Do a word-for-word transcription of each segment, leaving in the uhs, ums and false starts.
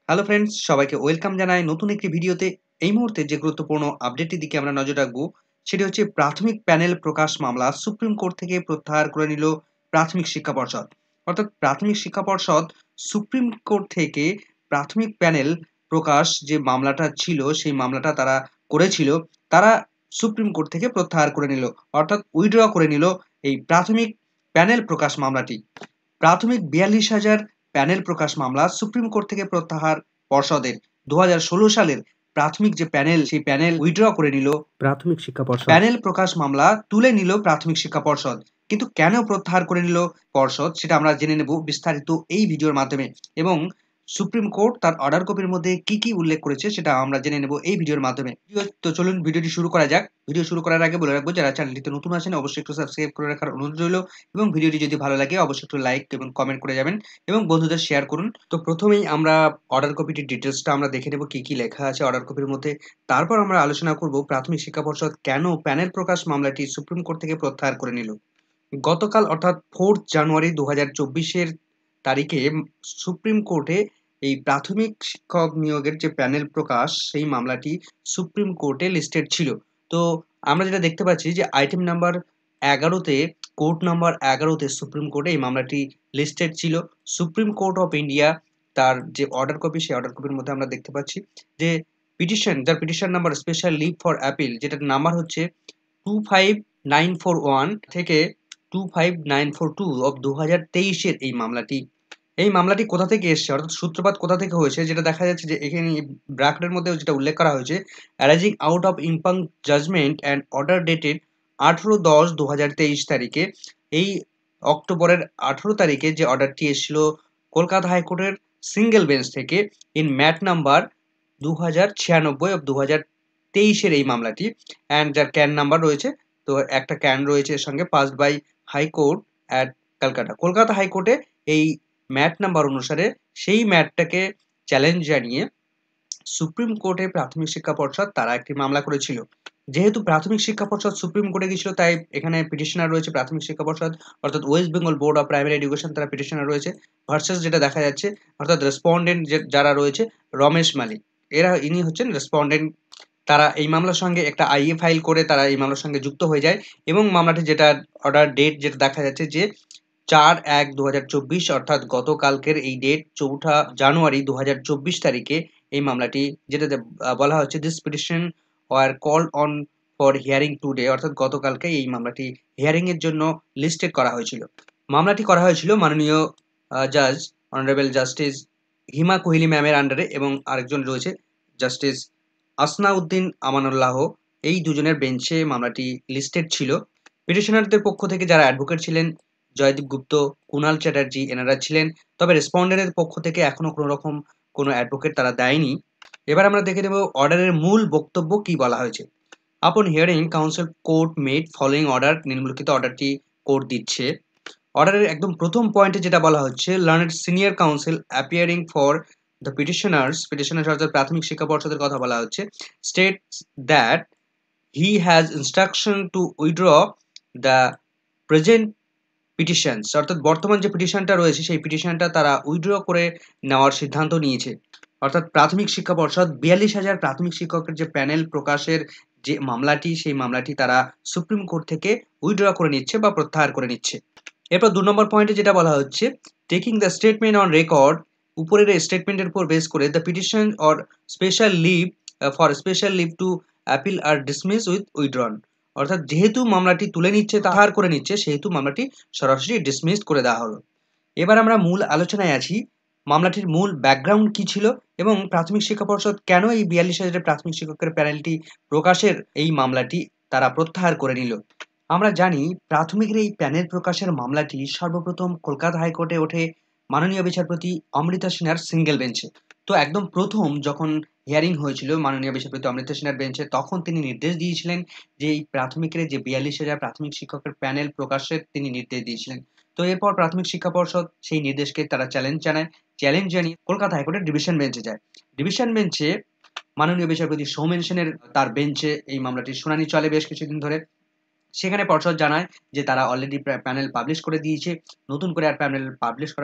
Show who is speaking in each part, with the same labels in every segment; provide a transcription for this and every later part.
Speaker 1: Hello friends, সবাইকে welcome জানাই নতুন একটি ভিডিওতে। এই মুহূর্তে যে গুরুত্বপূর্ণ আপডেটটির দিকে আমরা নজর রাখবো সেটি হচ্ছে প্রাথমিক প্যানেল প্রকাশ মামলা সুপ্রিম কোর্ট থেকে প্রত্যাহার করে নিল প্রাথমিক শিক্ষা পর্ষদ। অর্থাৎ প্রাথমিক শিক্ষা পর্ষদ সুপ্রিম কোর্ট থেকে প্রাথমিক প্যানেল প্রকাশ যে মামলাটা ছিল সেই মামলাটা তারা করেছিল, তারা সুপ্রিম কোর্ট থেকে প্রত্যাহার করে নিল, অর্থাৎ উইথড্র করে নিল এই প্রাথমিক প্যানেল প্রকাশ মামলাটি। প্রাথমিক বিয়াল্লিশ হাজার প্যানেল প্রকাশ মামলা সুপ্রিম কোর্ট থেকে প্রত্যাহার পর্ষদের। দু হাজার ষোলো সালের প্রাথমিক যে প্যানেল সেই প্যানেল উইথড্র করে নিল প্রাথমিক শিক্ষা পর্ষদ। প্যানেল প্রকাশ মামলা তুলে নিল প্রাথমিক শিক্ষা পর্ষদ, কিন্তু কেন প্রত্যাহার করে নিল পর্ষদ সেটা আমরা জেনে নেব বিস্তারিত এই ভিডিওর মাধ্যমে। এবং সুপ্রিম কোর্ট তার অর্ডার কপির মধ্যে কি কি উল্লেখ করেছে সেটা আমরা জেনে নেব এই ভিডিওর মাধ্যমে। তো চলুন ভিডিওটি শুরু করা যাক। ভিডিও শুরু করার আগে বলে রাখবো, যারা চ্যানেলটিতে নতুন আছেন অবশ্যই একটু সাবস্ক্রাইব করে রাখার অনুরোধ রইল, এবং ভিডিওটি যদি ভালো লাগে অবশ্যই একটু লাইক এবং কমেন্ট করে যাবেন এবং বন্ধুদের শেয়ার করুন। তো প্রথমেই আমরা অর্ডার কপিটির ডিটেলসটা আমরা দেখে নেব কি কি লেখা আছে অর্ডার কপির মধ্যে। তারপর আমরা আলোচনা করব প্রাথমিক শিক্ষা পর্ষদ কেন প্যানেল প্রকাশ মামলাটি সুপ্রিম কোর্ট থেকে প্রত্যাহার করে নিল। গতকাল অর্থাৎ ফোর্থ জানুয়ারি দু হাজার চব্বিশের তারিখে সুপ্রিম কোর্টে এই প্রাথমিক শিক্ষক নিয়োগের যে প্যানেল প্রকাশ সেই মামলাটি সুপ্রিম কোর্টে লিস্টেড ছিল। তো আমরা যেটা দেখতে পাচ্ছি যে আইটেম নাম্বার এগারোতে, কোর্ট নাম্বার এগারোতে সুপ্রিম কোর্টে এই মামলাটি লিস্টেড ছিল। সুপ্রিম কোর্ট অফ ইন্ডিয়া তার যে অর্ডার কপি সেই অর্ডার কপির মধ্যে আমরা দেখতে পাচ্ছি যে পিটিশন, যার petition number special leave for appeal, যেটার নাম্বার হচ্ছে two five nine four one থেকে two five nine four two of দু হাজার তেইশের এই মামলাটি। এই মামলাটি কোথা থেকে এসছে, অর্থাৎ সূত্রপাত কোথা থেকে হয়েছে, যেটা দেখা যাচ্ছে যে এখানে ব্র্যাকেটের মধ্যে যেটা উল্লেখ করা হয়েছে, arising out of impugned judgment and order dated আঠেরো দশ দু হাজার তেইশ তারিখে। এই অক্টোবরের আঠেরো তারিখে যে অর্ডারটি এসেছিল কলকাতা হাইকোর্টের সিঙ্গেল বেঞ্চ থেকে, ইন ম্যাট নাম্বার দু হাজার ছিয়ানব্বই অফ দু হাজার তেইশের এই মামলাটি, অ্যান্ড যার ক্যান নাম্বার রয়েছে, তো একটা ক্যান রয়েছে এর সঙ্গে, passed by high court at Kolkata. Kolkata হাইকোর্টে এই ম্যাট নাম্বার অনুসারে সেই ম্যাটটাকে চ্যালেঞ্জ জানিয়ে সুপ্রিম কোর্টে প্রাথমিক শিক্ষা পর্ষদ তারা একটি মামলা করেছিল। যেহেতু প্রাথমিক শিক্ষা পর্ষদ সুপ্রিম কোর্টে গিয়েছিল, তাই এখানে পিটিশনার রয়েছে প্রাথমিক শিক্ষা পর্ষদ, অর্থাৎ West Bengal board of primary education, তারা পিটিশনার রয়েছে। ভার্সেস যেটা দেখা যাচ্ছে, অর্থাৎ রেসপন্ডেন্ট যারা রয়েছে রমেশ মালিক, এরা ইনি হচ্ছেন রেসপন্ডেন্ট। তারা এই মামলার সঙ্গে একটা আইএ ফাইল করে তারা এই মামলার সঙ্গে যুক্ত হয়ে যায়, এবং মামলাটি যেটা অর্ডার ডেট যেটা দেখা যাচ্ছে যে চার এক দু হাজার চব্বিশ, অর্থাৎ গতকালকের এই ডেট চৌঠা জানুয়ারি দু হাজার চব্বিশ তারিখে এই মামলাটি, যেটাতে বলা হচ্ছে this petition were call on for hearing today, অর্থাৎ গতকালকে এই মামলাটি হিয়ারিং এর জন্য লিস্টেড করা হয়েছিল। মামলাটি করা হয়েছিল মাননীয় জাজ অনারেবল জাস্টিস হিমা কোহলি ম্যামের আন্ডারে, এবং আরেকজন রয়েছে জাস্টিস আসনাউদ্দিন আমানুল্লাহ, এই দুজনের বেঞ্চে মামলাটি লিস্টেড ছিল। পিটিশনারদের পক্ষ থেকে যারা অ্যাডভোকেট ছিলেন জয়দীপ গুপ্ত, কুণাল চ্যাটার্জি, এনারা ছিলেন। তবে রেসপন্ডেন্টের পক্ষ থেকে এখনো কোনো রকম কোনো অ্যাডভোকেট তারা দেয়নি। এবার আমরা দেখে নেব অর্ডারের মূল বক্তব্য কি বলা হয়েছে। Upon hearing counsel court made following order, নিম্নলিখিত অর্ডারটি কোর্ট দিচ্ছে। অর্ডারের একদম প্রথম পয়েন্টে যেটা বলা হচ্ছে, learned senior counsel appearing for the petitioners, petitioners অর্থাৎ প্রাথমিক শিক্ষা পর্ষদের কথা বলা হচ্ছে, states that he has instruction to withdraw the present petitions, অর্থাৎ বর্তমান যে পিটিশনটা রয়েছে সেই পিটিশনটা তারা উইথড্র করে নেওয়ার সিদ্ধান্ত নিয়েছে। অর্থাৎ প্রাথমিক শিক্ষা পর্ষদ বিয়াল্লিশ হাজার প্রাথমিক শিক্ষকের যে প্যানেল প্রকাশের যে মামলাটি, সেই মামলাটি তারা সুপ্রিম কোর্ট থেকে উইথড্র করে নিচ্ছে বা প্রত্যাহার করে নিচ্ছে। এরপর দু নম্বর পয়েন্টে যেটা বলা হচ্ছে, taking the statement on record, উপরের স্টেটমেন্টের উপর বেস করে the petition or special leave for special leave to appeal are dismiss with withdrawn, অর্থাৎ যেহেতু মামলাটি তুলে নিচ্ছে, তাহার করে নিচ্ছে, সেহেতু মামলাটি সরাসরি ডিসমিস করে দেওয়া হলো। এবার আমরা মূল আলোচনায় আছি, মামলাটির মূল ব্যাকগ্রাউন্ড কি ছিল এবং প্রাথমিক শিক্ষা পর্ষদ কেন এই বিয়াল্লিশ হাজারের প্রাথমিক শিক্ষকের প্যানেলটি প্রকাশের এই মামলাটি তারা প্রত্যাহার করে নিল। আমরা জানি প্রাথমিকের এই প্যানেল প্রকাশের মামলাটি সর্বপ্রথম কলকাতা হাইকোর্টে ওঠে মাননীয় বিচারপতি অমৃতা সিনহার সিঙ্গেল বেঞ্চে। তো একদম প্রথম যখন হিয়ারিং হয়েছিল মাননীয় বিচারপতি অমৃতা সিনহার বেঞ্চে, তখন তিনি নির্দেশ দিয়েছিলেন যে এই প্রাথমিকের যে বিয়াল্লিশ হাজার প্রাথমিক শিক্ষকের প্যানেল প্রকাশের তিনি নির্দেশ দিয়েছিলেন। তো এরপর প্রাথমিক শিক্ষা পর্ষদ সেই নির্দেশকে তারা চ্যালেঞ্জ জানায়, চ্যালেঞ্জ জানিয়ে কলকাতা হাইকোর্টের ডিভিশন বেঞ্চে যায়। ডিভিশন বেঞ্চে মাননীয় বিচারপতি সৌমেন সেনের তার বেঞ্চে এই মামলাটির শুনানি চলে বেশ কিছুদিন ধরে। সেখানে পর্ষদ জানায় যে তারা অলরেডি প্যানেল পাবলিশ করে দিয়েছে, নতুন করে আর প্যানেল পাবলিশ করার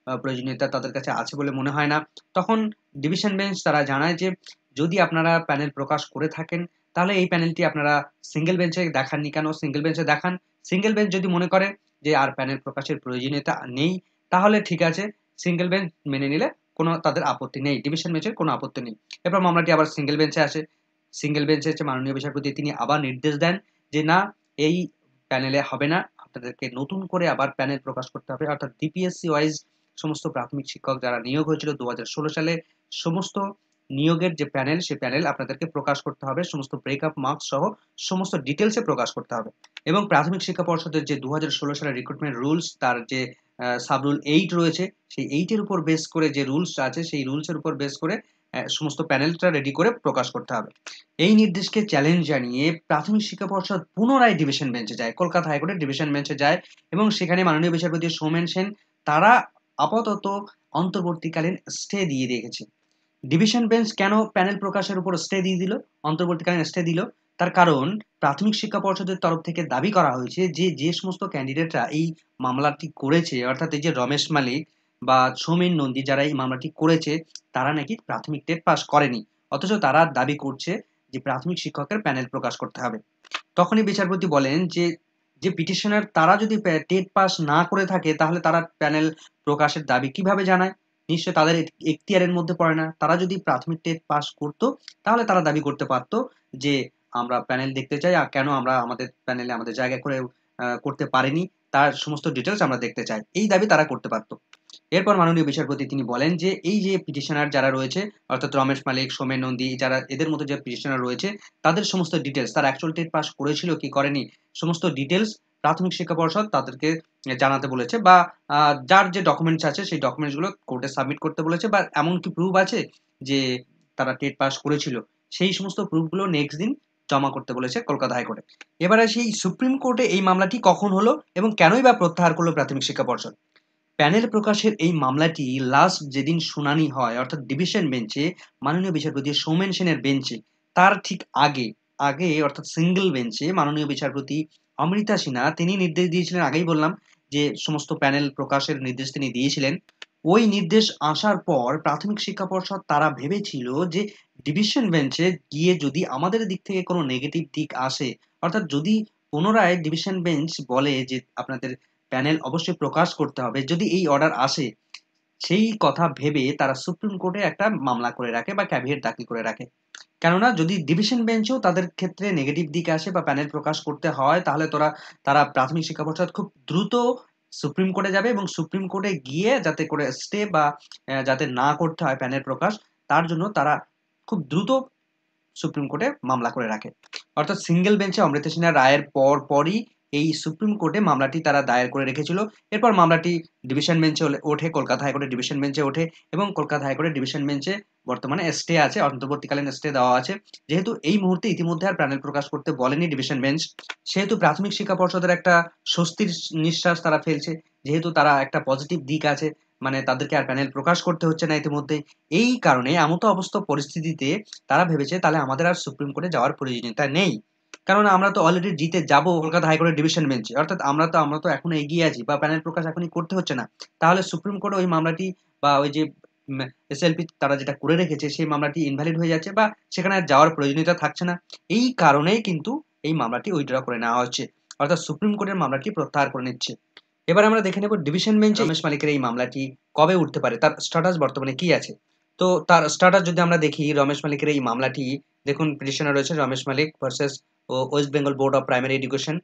Speaker 1: প্রয়োজনীয়তা তাদের কাছে আছে বলে মনে হয় না। তখন ডিভিশন বেঞ্চ তারা জানায় যে যদি আপনারা প্যানেল প্রকাশ করে থাকেন তাহলে এই প্যানেলটি আপনারা সিঙ্গেল বেঞ্চে দেখাননি কেন? সিঙ্গেল বেঞ্চে দেখান। সিঙ্গেল বেঞ্চ যদি মনে করে যে আর প্যানেল প্রকাশের প্রয়োজনীয়তা নেই তাহলে ঠিক আছে, সিঙ্গেল বেঞ্চ মেনে নিলে কোনো তাদের আপত্তি নেই, ডিভিশন বেঞ্চের কোনো আপত্তি নেই। এরপর মামলাটি আবার সিঙ্গেল বেঞ্চে আসে। সিঙ্গেল বেঞ্চে হচ্ছে মাননীয় বিচারপতি তিনি আবার নির্দেশ দেন যে না, এই প্যানেলে হবে না, আপনাদেরকে নতুন করে আবার প্যানেল প্রকাশ করতে হবে। অর্থাৎ ডিপিএসসি ওয়াইজ সমস্ত প্রাথমিক শিক্ষক যারা নিয়োগ হয়েছিল দু হাজার ষোলো সালে সমস্ত নিয়োগের যে প্যানেল সেই প্যানেল আপনাদেরকে প্রকাশ করতে হবে, সমস্ত ব্রেকআপ মার্কস সহ সমস্ত ডিটেলসে প্রকাশ করতে হবে। এবং প্রাথমিক শিক্ষা পর্ষদের যে দু হাজার ষোলো সালের রিক্রুটমেন্ট রুলস তার যে সাব রুল এইট রয়েছে সেই এইটের উপর বেস করে যে রুলস আছে সেই রুলসের উপর বেস করে সমস্ত প্যানেলটা রেডি করে প্রকাশ করতে হবে। এই নির্দেশকে চ্যালেঞ্জ জানিয়ে প্রাথমিক শিক্ষা পর্ষদ পুনরায় ডিভিশন বেঞ্চে যায়, কলকাতা হাইকোর্টের ডিভিশন বেঞ্চে যায় এবং সেখানে মাননীয় বিচারপতি সৌমেন সেন তারা আপাতত অন্তর্বর্তীকালীন স্টে দিয়ে রেখেছে। ডিভিশন বেঞ্চ কেন প্যানেল প্রকাশের উপর স্টে দিয়ে দিল, অন্তর্বর্তীকালীন স্টে দিল? তার কারণ প্রাথমিক শিক্ষা পর্ষদের তরফ থেকে দাবি করা হয়েছে যে যে সমস্ত ক্যান্ডিডেটরা এই মামলাটি করেছে, অর্থাৎ এই যে রমেশ মালিক বা সৌমেন নন্দী যারা এই মামলাটি করেছে তারা নাকি প্রাথমিক টেট পাস করেনি, অথচ তারা দাবি করছে যে প্রাথমিক শিক্ষকের প্যানেল প্রকাশ করতে হবে। তখনই বিচারপতি বলেন যে যে পিটিশনার তারা যদি টেট পাস না করে থাকে তাহলে তারা প্যানেল প্রকাশের দাবি কিভাবে জানায়? নিশ্চয় তাদের এখতিয়ারের মধ্যে পড়ে না। তারা যদি প্রাথমিক টেট পাস করতো তাহলে তারা দাবি করতে পারতো যে আমরা প্যানেল দেখতে চাই, আর কেন আমরা আমাদের প্যানেলে আমাদের জায়গা করে করতে পারিনি তার সমস্ত ডিটেলস আমরা দেখতে চাই, এই দাবি তারা করতে পারতো। এরপর মাননীয় বিচারপতি তিনি বলেন যে এই যে পিটিশনার যারা রয়েছে অর্থাৎ রমেশ মালিক, সৌমেন নন্দী, যারা এদের মধ্যে যে পিটিশনার রয়েছে তাদের সমস্ত ডিটেলস, তারা অ্যাকচুয়াল টেট পাস করেছিল কি করেনি সমস্ত ডিটেলস প্রাথমিক শিক্ষা পর্ষদ তাদেরকে জানাতে বলেছে, বা যার যে ডকুমেন্টস আছে সেই ডকুমেন্টসগুলো কোর্টে সাবমিট করতে বলেছে, বা এমন কি প্রুফ আছে যে তারা টেট পাস করেছিল সেই সমস্ত প্রুফগুলো নেক্সট দিন জমা করতে বলেছে কলকাতা হাইকোর্টে। এবারে সেই সুপ্রিম কোর্টে এই মামলাটি কখন হলো এবং কেনই বা প্রত্যাহার করলো প্রাথমিক শিক্ষা পর্ষদ? প্যানেল প্রকাশের এই মামলাটি লাস্ট যেদিন শুনানি হয় অর্থাৎ ডিভিশন বেঞ্চে মাননীয় বিচারপতি সৌমেন সেনের বেঞ্চে, তার ঠিক আগে আগে অর্থাৎ সিঙ্গেল বেঞ্চে মাননীয় বিচারপতি অমৃতা সিনহা তিনি নির্দেশ দিয়েছিলেন, আগেই বললাম যে সমস্ত প্যানেল প্রকাশের নির্দেশ তিনি দিয়েছিলেন। ওই নির্দেশ আসার পর প্রাথমিক শিক্ষা পর্ষদ তারা ভেবেছিল যে ডিভিশন বেঞ্চে গিয়ে যদি আমাদের দিক থেকে কোনো নেগেটিভ দিক আসে, অর্থাৎ যদি পুনরায় ডিভিশন বেঞ্চ বলে যে আপনাদের প্যানেল অবশ্যই প্রকাশ করতে হবে, যদি এই অর্ডার আসে সেই কথা ভেবে তারা সুপ্রিম কোর্টে একটা মামলা করে রাখে বা ক্যাভিয়েট দাখিল করে রাখে। কেননা যদি ডিভিশন বেঞ্চেও তাদের ক্ষেত্রে নেগেটিভ দিক আসে বা প্যানেল প্রকাশ করতে হয় তাহলে তোরা তারা প্রাথমিক শিক্ষা পর্ষদ খুব দ্রুত সুপ্রিম কোর্টে যাবে এবং সুপ্রিম কোর্টে গিয়ে যাতে করে স্টে বা যাতে না করতে হয় প্যানেল প্রকাশ তার জন্য তারা খুব দ্রুত সুপ্রিম কোর্টে মামলা করে রাখে। অর্থাৎ সিঙ্গেল বেঞ্চে অমৃতা সিনহার রায়ের পর পরই এই সুপ্রিম কোর্টে মামলাটি তারা দায়ের করে রেখেছিল। এরপর মামলাটি ডিভিশন বেঞ্চে ওঠে, কলকাতা হাইকোর্টের ডিভিশন বেঞ্চে ওঠে এবং কলকাতা হাইকোর্টের ডিভিশন বেঞ্চে বর্তমানে স্টে আছে, অন্তর্বর্তীকালীন স্টে দেওয়া আছে। যেহেতু এই মুহূর্তে ইতিমধ্যে আর প্যানেল প্রকাশ করতে বলেনি ডিভিশন বেঞ্চ, সেহেতু প্রাথমিক শিক্ষা পর্ষদের একটা স্বস্তির নিঃশ্বাস তারা ফেলছে, যেহেতু তারা একটা পজিটিভ দিক আছে, মানে তাদেরকে আর প্যানেল প্রকাশ করতে হচ্ছে না ইতিমধ্যে। এই কারণে এমতো অবস্থা পরিস্থিতিতে তারা ভেবেছে তাহলে আমাদের আর সুপ্রিম কোর্টে যাওয়ার প্রয়োজনীয়তা নেই, কারণ আমরা তো অলরেডি জিতে যাব কলকাতা হাইকোর্টের ডিভিশন বেঞ্চে, অর্থাৎ আমরা তো আমরা তো এখনো এগিয়ে আছি বা প্যানেল প্রকাশ এখনই করতে হচ্ছে না। তাহলে সুপ্রিম কোর্টে ওই মামলাটি বা ওই যে এসএলপি তারা যেটা করে রেখেছে সেই মামলাটি ইনভ্যালিড হয়ে যাচ্ছে বা সেখানে আর যাওয়ার প্রয়োজনীয়তা থাকছে না। এই কারণেই কিন্তু এই মামলাটি উইথড্র করে নেওয়া হচ্ছে, অর্থাৎ সুপ্রিম কোর্টের মামলাটি প্রত্যাহার করে নিচ্ছে। এবার আমরা দেখে নেব ডিভিশন বেঞ্চে রমেশ মালিকের এই মামলাটি কবে উঠতে পারে, তার স্ট্যাটাস বর্তমানে কি আছে। তো তার স্ট্যাটাস যদি আমরা দেখি রমেশ মালিকের এই মামলাটি, দেখুন পিটিশনার রয়েছে Ramesh Malik versus West Bengal board of primary education.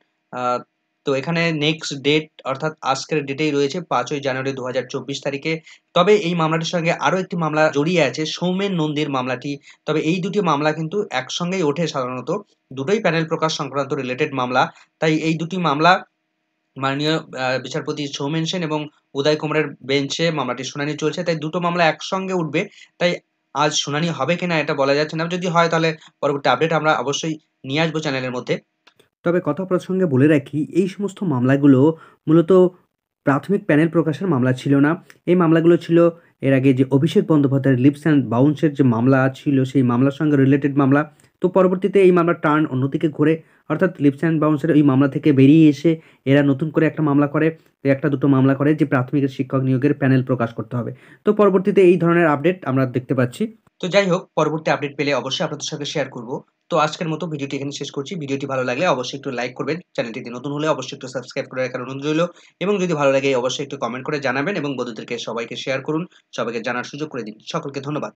Speaker 1: তো এখানে নেক্সট ডেট অর্থাৎ আজকের ডেটেই রয়েছে পাঁচই জানুয়ারি দু হাজার চব্বিশ তারিখে। তবে এই মামলাটির সঙ্গে আরও একটি মামলা জড়িয়ে আছে সৌমেন নন্দীর মামলাটি। তবে এই দুটি মামলা কিন্তু একসঙ্গেই ওঠে সাধারণত, দুটোই প্যানেল প্রকাশ সংক্রান্ত রিলেটেড মামলা, তাই এই দুটি মামলা মাননীয় বিচারপতি সৌমেন সেন এবং উদয় কুমারের বেঞ্চে মামলাটির শুনানি চলছে, তাই দুটো মামলা একসঙ্গে উঠবে। তাই আজ শুনানি হবে কিনা এটা বলা যাচ্ছে না, যদি হয় তাহলে পরবর্তী আপডেট আমরা অবশ্যই নিয়ে আসবো চ্যানেলের মধ্যে। তবে কথা প্রসঙ্গে বলে রাখি এই সমস্ত মামলাগুলো মূলত প্রাথমিক প্যানেল প্রকাশের মামলা ছিল না। এই মামলাগুলো ছিল এর আগে যে অভিষেক বন্দ্যোপাধ্যায়ের লিপস অ্যান্ড বাউন্সের যে মামলা ছিল সেই মামলার সঙ্গে রিলেটেড মামলা,
Speaker 2: তো পরবর্তীতে এই মামলার টার্ন অন্যদিকে ঘুরে, অর্থাৎ লিপস অ্যান্ড বাউন্সের ওই মামলা থেকে বেরিয়ে এসে এরা নতুন করে একটা মামলা করে, তো একটা দুটো মামলা করে যে প্রাথমিক শিক্ষক নিয়োগের প্যানেল প্রকাশ করতে হবে। তো পরবর্তীতে এই ধরনের আপডেট আমরা দেখতে পাচ্ছি।
Speaker 1: তো যাই হোক, পরবর্তী আপডেট পেলে অবশ্যই আপনাদের সঙ্গে শেয়ার করব। তো আজকের মতো ভিডিওটি এখানে শেষ করছি। ভিডিওটি ভালো লাগলে অবশ্যই একটু লাইক করবেন। চ্যানেলটিতে নতুন হলে অবশ্যই একটু সাবস্ক্রাইব করে রাখার অনুরোধ রইল, এবং যদি ভালো লাগে অবশ্যই একটু কমেন্ট করে জানাবেন এবং বন্ধুদেরকে সবাইকে শেয়ার করুন। সবাইকে জানার সুযোগ করে দিন। সকলকে ধন্যবাদ।